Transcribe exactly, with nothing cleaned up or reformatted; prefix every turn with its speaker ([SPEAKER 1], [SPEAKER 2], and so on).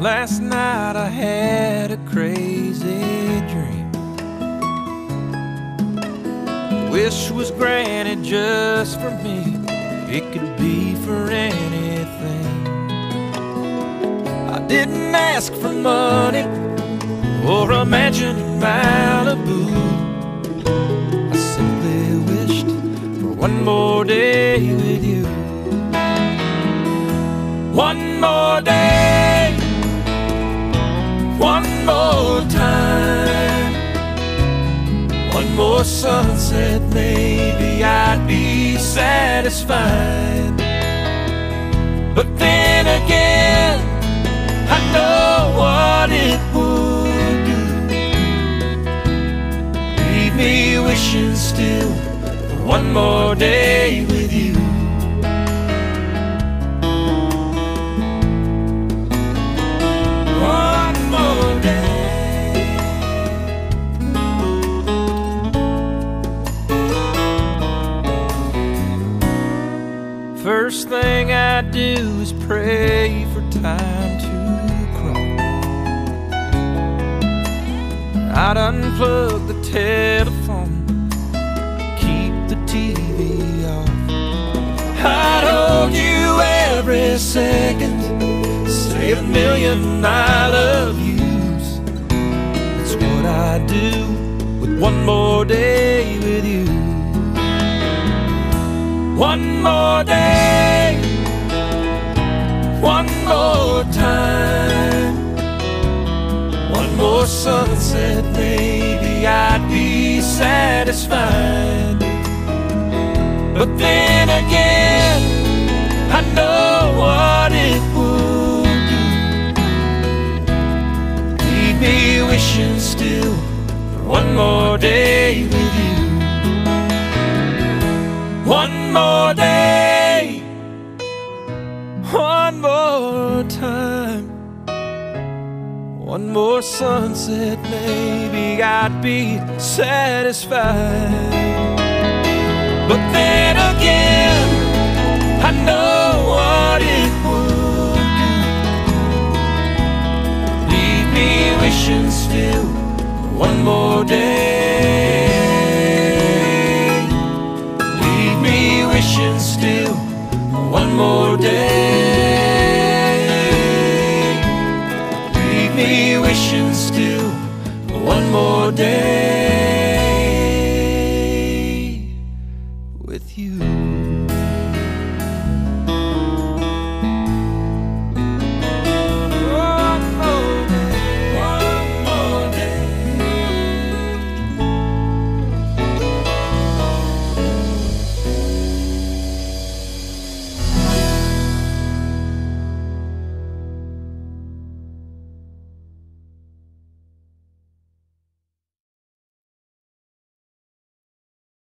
[SPEAKER 1] Last night I had a crazy dream. Wish was granted just for me. It could be for anything. I didn't ask for money or a mansion in Malibu. I simply wished for one more day with you. One more day, one more time, one more sunset, maybe I'd be satisfied. But then again, I know what it would do. Leave me wishing still for one more day with you. One more day. First thing I do is pray for time to crawl. I'd unplug the telephone, keep the T V off. I'd hold you every second, say a million I love yous. That's what I do with one more day with you. One more day, one more time, one more sunset, maybe I'd be satisfied. But then again, I know what it would do. Leave me wishing still for one more day with you. One more day, one more time, one more sunset, maybe I'd be satisfied. But then again, I know what it would do. Leave me wishing still for one more day. Leave me wishing still for one more day. Leave me wishing still for one more day with you.